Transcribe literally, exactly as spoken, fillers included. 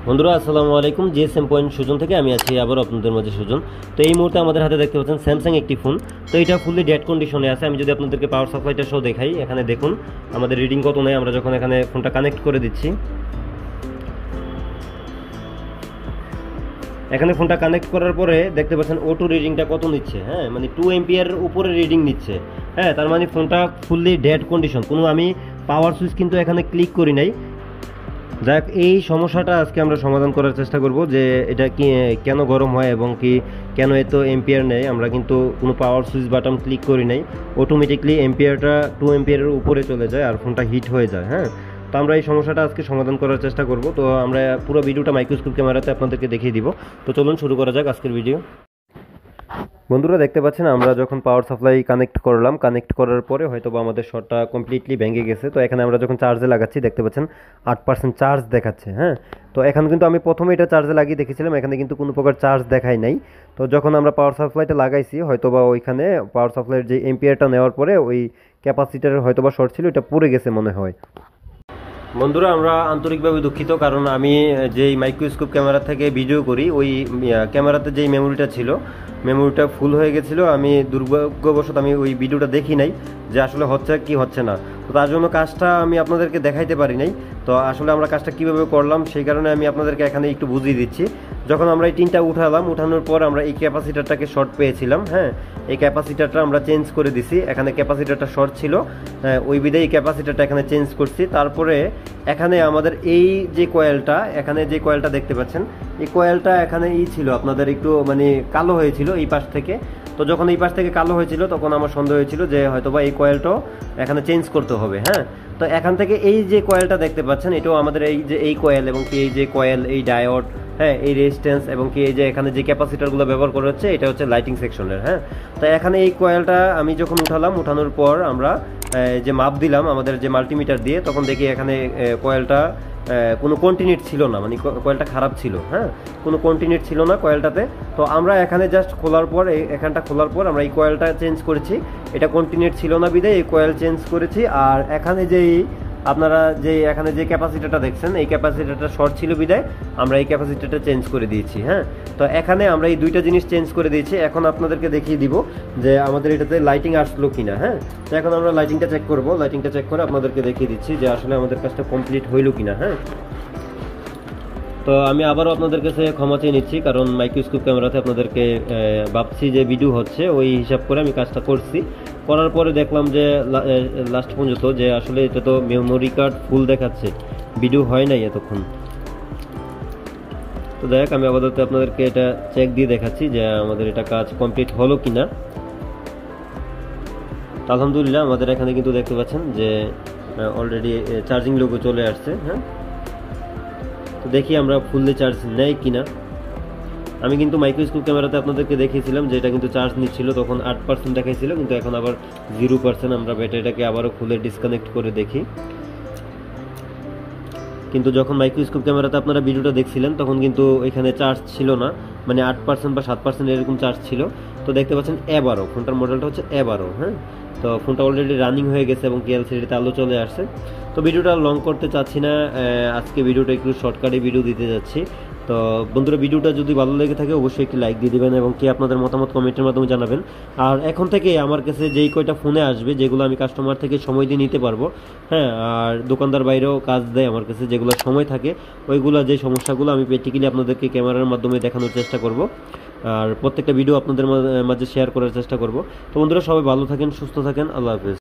বন্ধুরা আসসালামু আলাইকুম, জিএসএম পয়েন্ট সুজন থেকে আমি আছি আবার আপনাদের মাঝে সুজন। তো এই মুহূর্তে আমাদের হাতে দেখতে পাচ্ছেন স্যামসাং একটি ফোন। তো এটা ফুললি ডেড কন্ডিশনে আছে। আমি যদি আপনাদেরকে পাওয়ার সাপ্লাইটা সহ দেখাই, এখানে দেখুন আমাদের রিডিং কত নেই। আমরা যখন এখানে ফোনটা কানেক্ট করে দিচ্ছি, এখানে ফোনটা কানেক্ট করার পরে দেখতে পাচ্ছেন ও টু রিডিংটা কত নিচ্ছে। হ্যাঁ, মানে টু এমপিয়ার উপরে রিডিং নিচ্ছে। হ্যাঁ, তার মানে ফোনটা ফুললি ডেড কন্ডিশন। কোনো আমি পাওয়ার সুইচ কিন্তু এখানে ক্লিক করি নাই। যাক, এই সমস্যাটা আজকে আমরা সমাধান করার চেষ্টা করব যে এটা কি কেন গরম হয় এবং কি কেন এত এম্পিয়ার নেয়। আমরা কিন্তু কোনো পাওয়ার সুইচ বাটন ক্লিক করি নাই, অটোমেটিকলি এম্পিয়ারটা টু এম্পিয়ারের উপরে চলে যায় আর ফোনটা হিট হয়ে যায়। হ্যাঁ, তো আমরা এই সমস্যাটা আজকে সমাধান করার চেষ্টা করব। তো আমরা পুরো ভিডিওটা মাইক্রোস্কোপ ক্যামেরাতে আপনাদেরকে দেখিয়ে দিব। তো চলুন শুরু করা যাক আজকের ভিডিও। বন্ধুরা দেখতে পাচ্ছেন আমরা যখন পাওয়ার সাপ্লাই কানেক্ট করলাম, কানেক্ট করার পরে হয়তো বা আমাদের শর্টটা কমপ্লিটলি ভেঙে গেছে। তো এখানে আমরা যখন চার্জে লাগাচ্ছি দেখতে পাচ্ছেন আট পার্সেন্ট চার্জ দেখাচ্ছে। হ্যাঁ, তো এখানে কিন্তু আমি প্রথমে এটা চার্জে লাগিয়ে দেখেছিলাম, এখানে কিন্তু কোনো প্রকার চার্জ দেখাই নাই। তো যখন আমরা পাওয়ার সাপ্লাইটা লাগাইছি হয়তো বা ওইখানে পাওয়ার সাপ্লাইয়ের যে এম্পিয়ারটা নেওয়ার পরে ওই ক্যাপাসিটারের হয়তো বা শর্ট ছিল, এটা পুড়ে গেছে মনে হয়। বন্ধুরা আমরা আন্তরিকভাবে দুঃখিত, কারণ আমি যেই মাইক্রোস্কোপ ক্যামেরা থেকে ভিডিও করি ওই ক্যামেরাতে যেই মেমোরিটা ছিল, মেমোরিটা ফুল হয়ে গেছিলো। আমি দুর্ভাগ্যবশত আমি ওই ভিডিওটা দেখি নাই যে আসলে হচ্ছে কি হচ্ছে না। তো তার জন্য কাজটা আমি আপনাদেরকে দেখাইতে পারি নাই। তো আসলে আমরা কাজটা কীভাবে করলাম সেই কারণে আমি আপনাদেরকে এখানে একটু বুঝিয়ে দিচ্ছি। যখন আমরা এই টিনটা উঠালাম, উঠানোর পর আমরা এই ক্যাপাসিটারটাকে শর্ট পেয়েছিলাম। হ্যাঁ, এই ক্যাপাসিটারটা আমরা চেঞ্জ করে দিছি। এখানে ক্যাপাসিটারটা শর্ট ছিল, ওই বিধে এই ক্যাপাসিটারটা এখানে চেঞ্জ করছি। তারপরে এখানে আমাদের এই যে কয়েলটা, এখানে যে কয়েলটা দেখতে পাচ্ছেন, এই কয়েলটা এখানে ই ছিল আপনাদের একটু মানে কালো হয়েছিল এই পাশ থেকে। তো যখন এই পাশ থেকে কালো হয়েছিল তখন আমার সন্দেহ হয়েছিল যে হয়তোবা এই কয়েলটাও এখানে চেঞ্জ করতে হবে। হ্যাঁ, তো এখান থেকে এই যে কয়েলটা দেখতে পাচ্ছেন, এটাও আমাদের এই যে এই কয়েল এবং কি এই যে কয়েল, এই ডায়োড, হ্যাঁ, এই রেজিস্ট্যান্স এবং কি এই যে এখানে যে ক্যাপাসিটারগুলো ব্যবহার করা হচ্ছে এটা হচ্ছে লাইটিং সেকশনের। হ্যাঁ, তো এখানে এই কয়েলটা আমি যখন উঠালাম, উঠানোর পর আমরা যে মাপ দিলাম আমাদের যে মাল্টিমিটার দিয়ে, তখন দেখি এখানে কয়েলটা কোনো কন্টিনিউট ছিল না, মানে কয়েলটা খারাপ ছিল। হ্যাঁ, কোনো কন্টিনিউট ছিল না কয়েলটাতে। তো আমরা এখানে জাস্ট খোলার পর, এখানটা খোলার পর আমরা এই কয়েলটা চেঞ্জ করেছি। এটা কন্টিনিউট ছিল না বিধায় এই কয়েল চেঞ্জ করেছি। আর এখানে যেই আপনারা যে এখানে যে ক্যাপাসিটারটা দেখছেন, এই ক্যাপাসিটারটা শর্ট ছিল বিধায় আমরা এই ক্যাপাসিটারটা চেঞ্জ করে দিয়েছি। হ্যাঁ, তো এখানে আমরা এই দুইটা জিনিস চেঞ্জ করে দিয়েছি। এখন আপনাদেরকে দেখিয়ে দিব যে আমাদের এটাতে লাইটিং আসলো কিনা। হ্যাঁ, তো এখন আমরা লাইটিংটা চেক করব। লাইটিংটা চেক করে আপনাদেরকে দেখিয়ে দিচ্ছি যে আসলে আমাদের কাজটা কমপ্লিট হইল কিনা। হ্যাঁ, তো আমি আবারও আপনাদের কাছে ক্ষমা চেয়ে নিচ্ছি, কারণ মাইক্রোস্কোপ ক্যামেরাতে আপনাদেরকে ভাবছি যে ভিডিও হচ্ছে ওই হিসাব করে আমি কাজটা করছি। করার পরে দেখলাম যে লাস্ট পর্যন্ত যে আসলে এটা তো মেমোরি কার্ড ফুল দেখাচ্ছে, ভিডিও হয় নাই এতক্ষণ। তো দেখ, আমি আপাতত আপনাদেরকে এটা চেক দিয়ে দেখাচ্ছি যে আমাদের এটা কাজ কমপ্লিট হলো কিনা। আলহামদুলিল্লাহ আমাদের এখানে কিন্তু দেখতে পাচ্ছেন যে অলরেডি চার্জিং লোগো চলে আসছে। হ্যাঁ, তো দেখি আমরা ফুললি চার্জ নেয় কিনা। আমি কিন্তু মাইক্রোস্কোপ ক্যামেরাতে আপনাদেরকে দেখিয়েছিলাম যে এটা কিন্তু চার্জ নিচ্ছিল, তখন আট পার্সেন্ট দেখাইছিল, কিন্তু এখন আবার জিরো পার্সেন্ট। আমরা ব্যাটারিটাকে আবারও খুলে ডিসকানেক্ট করে দেখি। কিন্তু যখন মাইক্রোস্কোপ ক্যামেরাতে আপনারা ভিডিওটা দেখছিলেন তখন কিন্তু এখানে চার্জ ছিল না, মানে আট পার্সেন্ট বা সাত পার্সেন্ট এরকম চার্জ ছিল। তো দেখতে পাচ্ছেন এবারও ফোনটার মডেলটা হচ্ছে এবারও। হ্যাঁ, তো ফোনটা অলরেডি রানিং হয়ে গেছে এবং এলসিডিতে আলো চলে আসছে। তো ভিডিওটা লং করতে চাচ্ছি না, আজকে ভিডিওটা একটু শর্টকাটে ভিডিও দিতে যাচ্ছি। তো বন্ধুরা ভিডিওটা যদি ভালো লেগে থাকে অবশ্যই একটি লাইক দিয়ে দেবেন এবং কি আপনাদের মতামত কমেন্টের মাধ্যমে জানাবেন। আর এখন থেকে আমার কাছে যেই কয়টা ফোনে আসবে যেগুলো আমি কাস্টমার থেকে সময় দিয়ে নিতে পারবো, হ্যাঁ, আর দোকানদার বাইরেও কাজ দেয় আমার কাছে, যেগুলো সময় থাকে ওইগুলো যে সমস্যাগুলো আমি প্র্যাকটিক্যালি আপনাদেরকে ক্যামেরার মাধ্যমে দেখানোর চেষ্টা করব। আর প্রত্যেকটা ভিডিও আপনাদের মাঝে শেয়ার করার চেষ্টা করব। তো বন্ধুরা সবাই ভালো থাকেন, সুস্থ থাকেন, আল্লাহ হাফেজ।